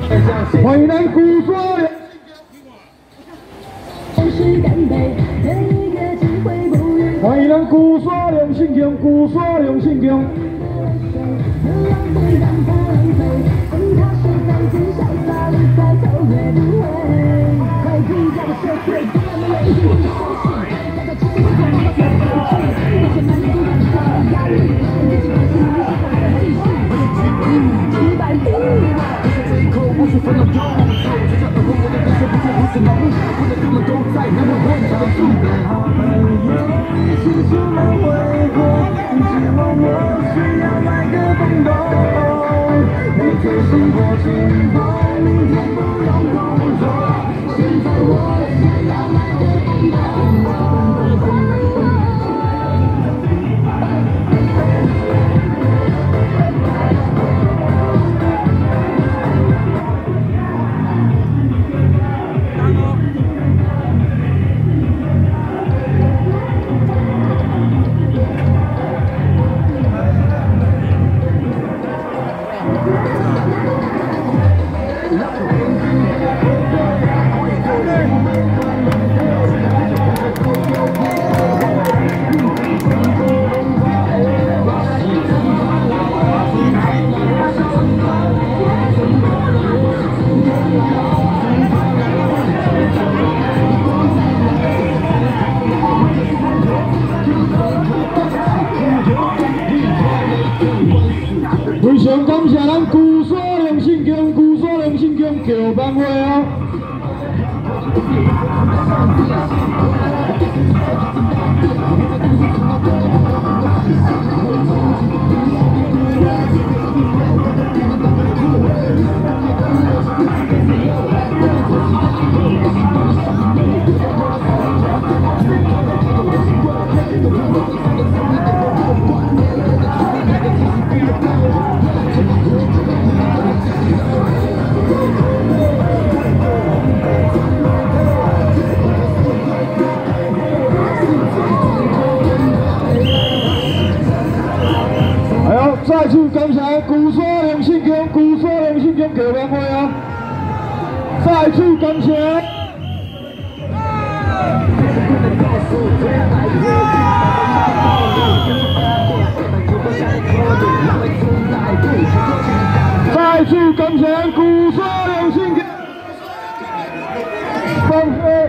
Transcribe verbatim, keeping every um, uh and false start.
欢迎咱古锁的。 欢迎咱古锁良心宫，古锁良心宫。非常感谢咱古锁良心宫，古锁良心宫桥班会哦。再次感谢古锁良心宫，古锁良心宫桥班会啊！再次感谢。再次感谢古锁良心宫。放飞。